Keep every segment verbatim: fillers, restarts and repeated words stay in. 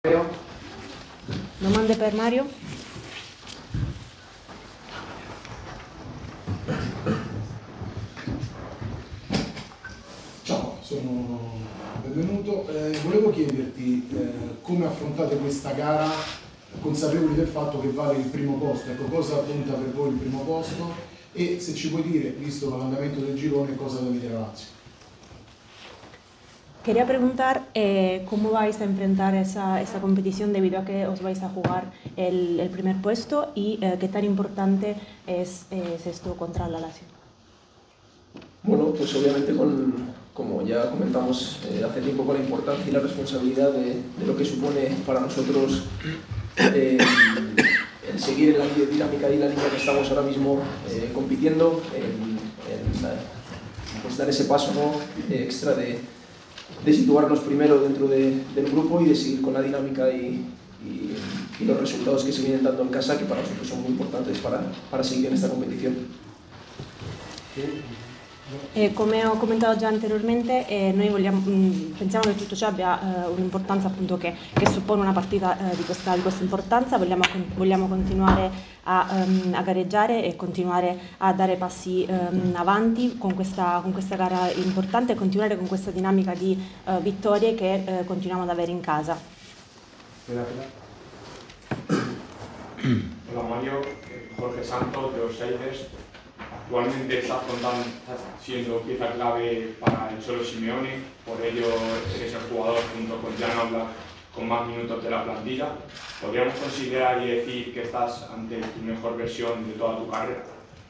Domande per Mario? Ciao, sono benvenuto. Eh, volevo chiederti eh, come affrontate questa gara consapevoli del fatto che vale il primo posto. Ecco, cosa conta per voi il primo posto e se ci puoi dire, visto l'andamento del girone, cosa da vedere a Lazio. Quería preguntar eh, cómo vais a enfrentar esa, esa competición debido a que os vais a jugar el, el primer puesto y eh, qué tan importante es, es esto contra la Lazio. Bueno, pues obviamente con, como ya comentamos eh, hace tiempo, con la importancia y la responsabilidad de, de lo que supone para nosotros eh, el seguir en la dinámica y la línea que estamos ahora mismo eh, compitiendo, en, en la, pues dar ese paso, ¿no?, eh, extra de, de situarnos primero dentro de, del grupo y de seguir con la dinámica y, y, y los resultados que se vienen dando en casa, que para nosotros son muy importantes para, para seguir en esta competición. Eh, come ho commentato già anteriormente, eh, noi vogliamo, mh, pensiamo che tutto ciò abbia eh, un'importanza, appunto, che, che suppone una partita eh, di, questa, di questa importanza. Vogliamo, vogliamo continuare a, um, a gareggiare e continuare a dare passi um, avanti con questa, con questa gara importante e continuare con questa dinamica di uh, vittorie che uh, continuiamo ad avere in casa. Hola Mario, Jorge Santos de Orsaydes. Actualmente estás, contando, estás siendo pieza clave para el Cholo Simeone, por ello eres el jugador junto con Jan Oblak con más minutos de la plantilla. ¿Podríamos considerar y decir que estás ante tu mejor versión de toda tu carrera?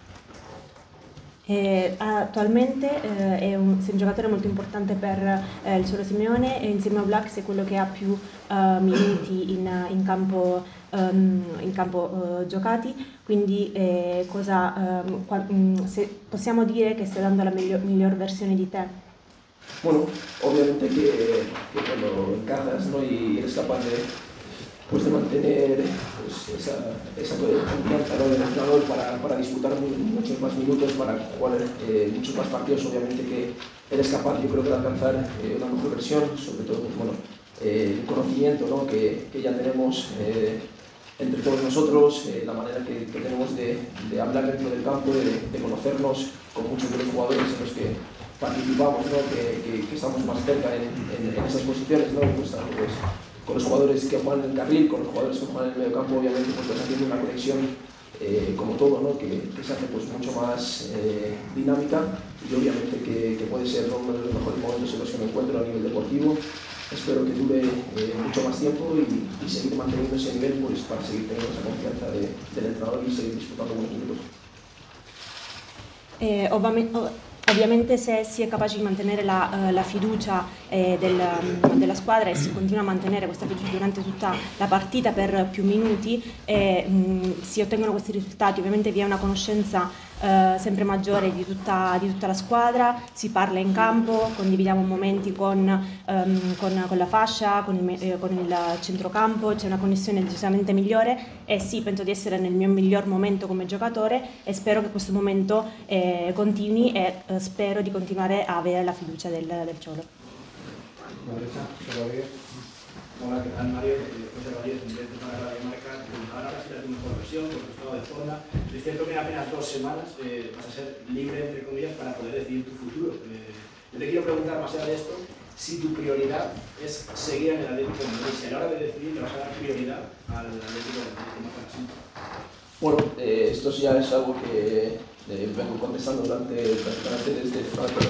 Eh, attualmente eh, è, un, è un giocatore molto importante per eh, il Cholo Simeone e insieme a Oblak è quello che ha più uh, minuti in, in campo, um, in campo uh, giocati, quindi eh, cosa, um, qua, um, se possiamo dire che stai dando la miglior, miglior versione di te? Bueno, obviamente que, que cuando encajas, ¿no?, y eres capaz de, pues de mantener pues, esa, esa confianza, ¿no?, del entrenador para, para disputar muy, muchos más minutos, para jugar eh, muchos más partidos, obviamente que eres capaz, yo creo, de alcanzar eh, una mejor versión, sobre todo pues, bueno, eh, el conocimiento, ¿no?, que, que ya tenemos eh, entre todos nosotros, eh, la manera que, que tenemos de, de hablar dentro del campo, de, de conocernos con muchos de los jugadores en los que participamos, ¿no?, que, que, que estamos más cerca en, en, en esas posiciones, ¿no?, pues, pues, con los jugadores que juegan en el carril, con los jugadores que juegan en el medio campo, obviamente pues vas haciendo una conexión eh, como todo, ¿no?, que, que se hace pues mucho más eh, dinámica y obviamente que, que puede ser, ¿no?, uno de los mejores momentos en los que me encuentro a nivel deportivo. Espero que dure eh, mucho más tiempo y, y seguir manteniendo ese nivel, pues, para seguir teniendo esa confianza de, del entrenador y seguir disputando buenos minutos. Eh, ovviamente, ovviamente se si è capace di mantenere la, uh, la fiducia eh, del, um, della squadra e si continua a mantenere questa fiducia durante tutta la partita per più minuti e mh, si ottengono questi risultati, ovviamente vi è una conoscenza uh, sempre maggiore di tutta, di tutta la squadra, si parla in campo, condividiamo momenti con, um, con, con la fascia, con il, eh, con il centrocampo, c'è una connessione decisamente migliore e sì, penso di essere nel mio miglior momento come giocatore e spero che questo momento eh, continui e eh, spero di continuare a avere la fiducia del, del Cholo. Hola, ¿qué tal, Mario? José Rodríguez, director para Radio Marca. Ahora vas a ser tu mejor versión, con tu estado de forma. Es cierto que en apenas dos semanas eh, vas a ser libre, entre comillas, para poder decidir tu futuro. Eh, yo te quiero preguntar, más allá de esto, si tu prioridad es seguir en el Atlético de Madrid, si a la hora de decidir le vas a dar prioridad al Atlético de Madrid, no para siempre. Bueno, eh, esto ya es algo que eh, vengo contestando durante, durante desde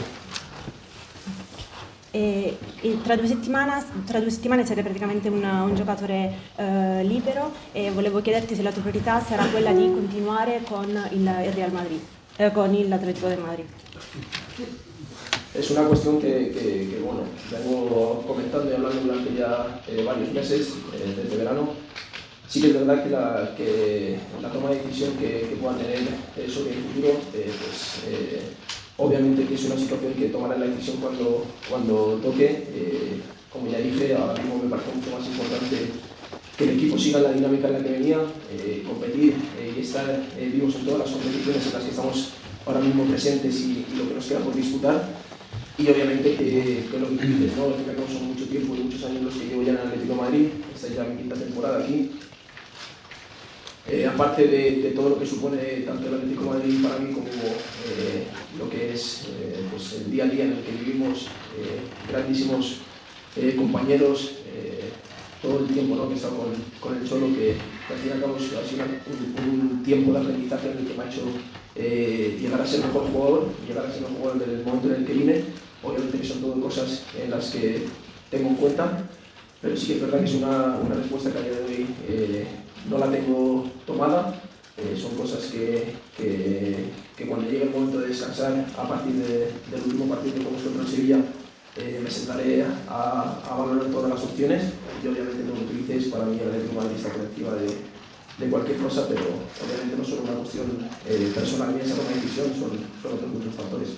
E, e tra, due tra due settimane siete praticamente un, un giocatore eh, libero e volevo chiederti se la tua priorità sarà quella di continuare con il, il Real Madrid, eh, con il Atlético de Madrid. Es una cuestión que, que, que bueno, vengo comentando y hablando durante ya eh, varios meses, eh, desde verano. Sí que es verdad que la, que la toma de decisión que, que puedan tener eh, sobre el futuro, eh, pues eh, obviamente que es una situación que tomarán la decisión cuando, cuando toque. Eh, como ya dije, ahora mismo me parece mucho más importante que el equipo siga la dinámica en la que venía, eh, competir eh, y estar eh, vivos en todas las competiciones en las que estamos ahora mismo presentes y, y lo que nos queda por disputar. Y obviamente que, que lo que tú dices, ¿no?, que son mucho tiempo y muchos años los que llevo ya en el Atlético de Madrid. esta es ya mi quinta temporada aquí. Eh, aparte de, de todo lo que supone tanto el Atlético de Madrid para mí como eh, lo que es eh, pues el día a día en el que vivimos, eh, grandísimos eh, compañeros, eh, todo el tiempo, ¿no?, que he estado con, con el Cholo, que, que al fin y al cabo ha sido un, un tiempo de aprendizaje en el que me ha hecho eh, llegar a ser mejor jugador, llegar a ser mejor jugador desde el momento en el que vine. Obviamente que son todo cosas en las que tengo en cuenta, pero sí que es verdad que es una, una respuesta que a día de hoy eh, no la tengo tomada. Eh, son cosas que, que, que cuando llegue el momento de descansar a partir de, del último partido con vosotros en Sevilla, eh, me sentaré a, a valorar todas las opciones y obviamente lo que utilices para mí el Atlético de Madrid está por encima de, de cualquier cosa, pero obviamente no solo una cuestión eh, personal mia, esa toma di decisione, sono, sono otros muchos factores.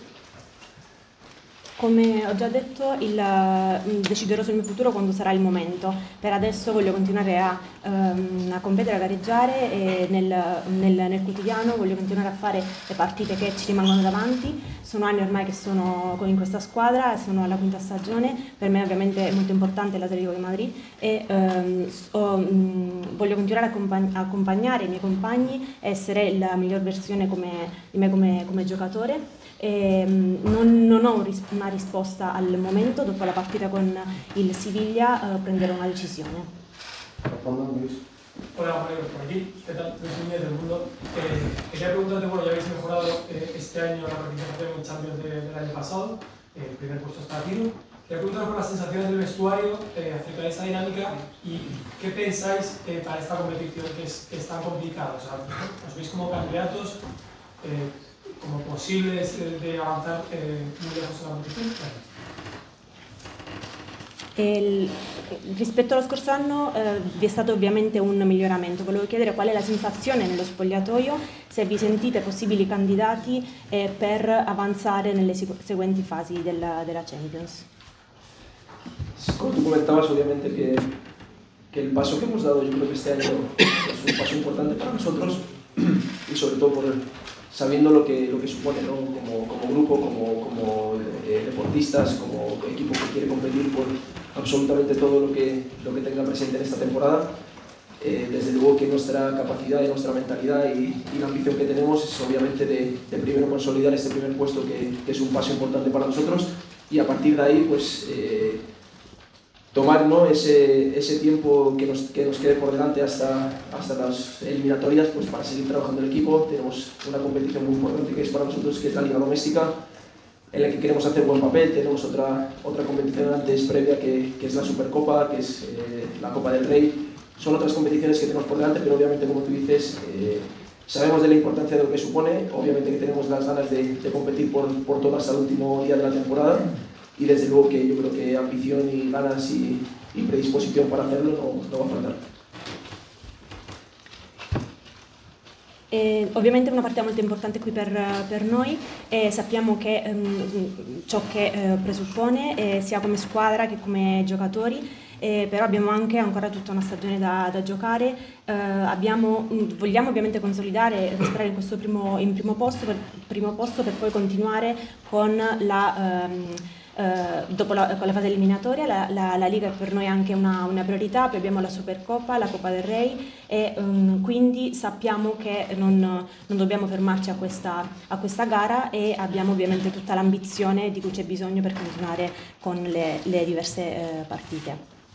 Come ho già detto, il, deciderò sul mio futuro quando sarà il momento. Per adesso voglio continuare a, um, a competere, a gareggiare e nel, nel, nel quotidiano voglio continuare a fare le partite che ci rimangono davanti. Sono anni ormai che sono in questa squadra, sono alla quinta stagione, per me ovviamente è molto importante l'Atletico di Madrid e um, ho, um, voglio continuare a accompagn- accompagnare i miei compagni e essere la miglior versione come, di me come, come giocatore. E non, non ho una risposta al momento, dopo la partita con il Siviglia eh, prenderò una decisione. Hola, Mario, por aquí. ¿Qué tal? Luis Núñez del Mundo. Eh, quería preguntarte, bueno, ya habéis mejorado eh, este año la participación en Champions de, del año pasado, el eh, primer puesto está tiro. Quería preguntaros por las sensaciones del vestuario eh, acerca de esa dinámica y qué pensáis eh, para esta competición que es, que es tan complicada. O sea, ¿os veis como candidatos? Eh, como posibles de avanzare eh, muy lejos nella competizione? Il, rispetto allo scorso anno eh, vi è stato ovviamente un miglioramento. Volevo chiedere qual è la sensazione nello spogliatoio, se vi sentite possibili candidati eh, per avanzare nelle seguenti fasi della, della Champions. Como tú comentabas, obviamente que, que el paso que hemos dado yo creo que este año es un paso importante para nosotros y sobre todo por el, sabiendo lo que, lo que supone, ¿no?, como, como grupo, como, como eh, deportistas, como equipo que quiere competir por absolutamente todo lo que, lo que tenga presente en esta temporada. Eh, desde luego que nuestra capacidad y nuestra mentalidad y, y la ambición que tenemos es obviamente de, de primero consolidar este primer puesto que, que es un paso importante para nosotros y a partir de ahí pues eh, tomar, ¿no?, ese, ese tiempo que nos, que nos quede por delante hasta, hasta las eliminatorias pues para seguir trabajando en el equipo. Tenemos una competición muy importante que es para nosotros, que es la Liga Doméstica, en la que queremos hacer buen papel. Tenemos otra, otra competición antes previa que, que es la Supercopa, que es eh, la Copa del Rey. Son otras competiciones que tenemos por delante, pero obviamente, como tú dices, eh, sabemos de la importancia de lo que supone. Obviamente que tenemos las ganas de, de competir por, por todo hasta el último día de la temporada y desde luego que yo creo que ambición y ganas y, y predisposición para hacerlo no, no va a faltar. Eh, ovviamente è una partita molto importante qui per, per noi e sappiamo che ehm, ciò che eh, presuppone eh, sia come squadra che come giocatori, eh, però abbiamo anche ancora tutta una stagione da, da giocare. Eh, abbiamo, vogliamo ovviamente consolidare e restare in questo primo, in primo, posto, per, primo posto per poi continuare con la... Ehm, Uh, dopo la, con la fase eliminatoria, la, la, la Liga è per noi anche una, una priorità, poi abbiamo la Supercoppa, la Coppa del Rey e um, quindi sappiamo che non, non dobbiamo fermarci a questa, a questa gara e abbiamo ovviamente tutta l'ambizione di cui c'è bisogno per continuare con le, le diverse uh, partite.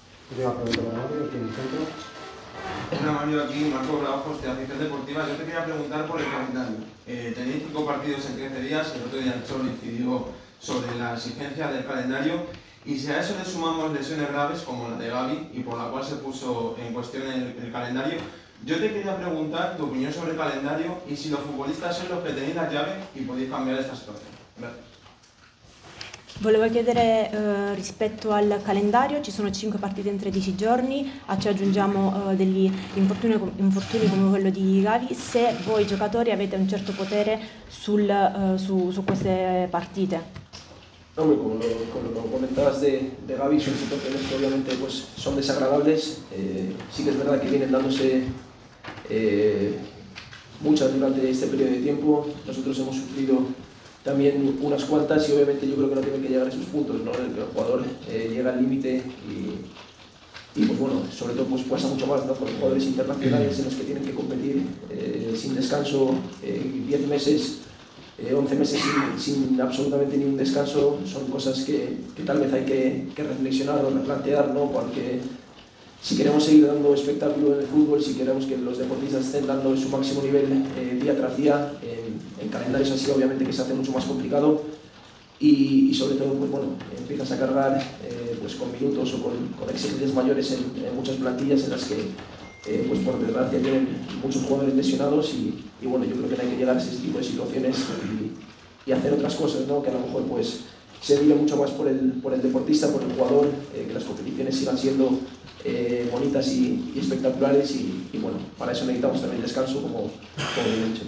Hola Mario, aquí Marco Bravos de Afición Deportiva. Yo te quería preguntar por el calendario. Eh, tenéis cinco partidos en trece días, el otro día el Cholo incidió sobre la exigencia del calendario y si a eso le sumamos lesiones graves como la de Gavi y por la cual se puso en cuestión el, el calendario, yo te quería preguntar tu opinión sobre el calendario y si los futbolistas son los que tenéis la llave y podéis cambiar esta situación. Gracias. Volevo chiedere eh, rispetto al calendario, ci sono cinque partite in tredici giorni, a ciò aggiungiamo eh, degli infortuni, infortuni come quello di Gavi, se voi giocatori avete un certo potere sul, eh, su, su queste partite. Hombre, como lo, como lo comentabas de, de Gavi, son situaciones que obviamente pues, son desagradables. Eh, sí que es verdad que vienen dándose eh, muchas durante este periodo de tiempo. Nosotros hemos sufrido también unas cuantas y obviamente yo creo que no tienen que llegar a esos puntos, ¿no? El que el jugador eh, llega al límite y, y pues bueno, sobre todo pues pasa mucho más, ¿no?, con los jugadores internacionales en los que tienen que competir eh, sin descanso, diez eh, meses, eh, once meses sin, sin absolutamente ni un descanso. Son cosas que, que tal vez hay que, que reflexionar o replantear, ¿no?, porque si queremos seguir dando espectáculo en el fútbol, si queremos que los deportistas estén dando su máximo nivel eh, día tras día, en, en calendarios así obviamente que se hace mucho más complicado y, y sobre todo pues bueno, empiezas a cargar eh, pues con minutos o con, con exigencias mayores en, en muchas plantillas en las que eh, pues por desgracia tienen muchos jugadores lesionados y, y bueno, yo creo que no hay que llegar a ese tipo de situaciones y, y hacer otras cosas, ¿no?, que a lo mejor pues se vive mucho más por el, por el deportista, por el jugador, eh, que las competiciones sigan siendo eh, bonitas y, y espectaculares y, y bueno, para eso necesitamos también descanso, como, como he dicho.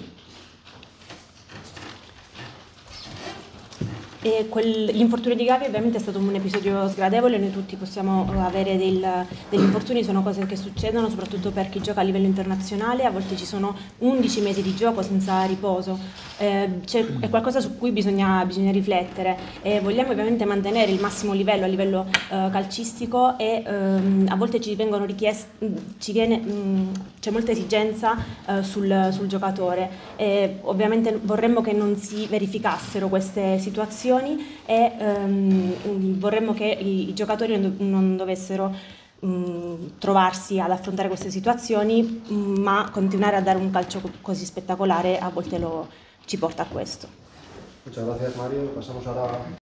E quel, l'infortunio di Gavi ovviamente è stato un episodio sgradevole, noi tutti possiamo avere del, degli infortuni, sono cose che succedono soprattutto per chi gioca a livello internazionale, a volte ci sono undici mesi di gioco senza riposo, eh, è qualcosa su cui bisogna, bisogna riflettere e vogliamo ovviamente mantenere il massimo livello a livello eh, calcistico e ehm, a volte ci vengono richieste, ci viene, mh, c'è molta esigenza eh, sul, sul giocatore e ovviamente vorremmo che non si verificassero queste situazioni e ehm, vorremmo che i, i giocatori non, non dovessero mh, trovarsi ad affrontare queste situazioni, mh, ma continuare a dare un calcio così spettacolare a volte lo, ci porta a questo. Muchas gracias, Mario. Pasamos ahora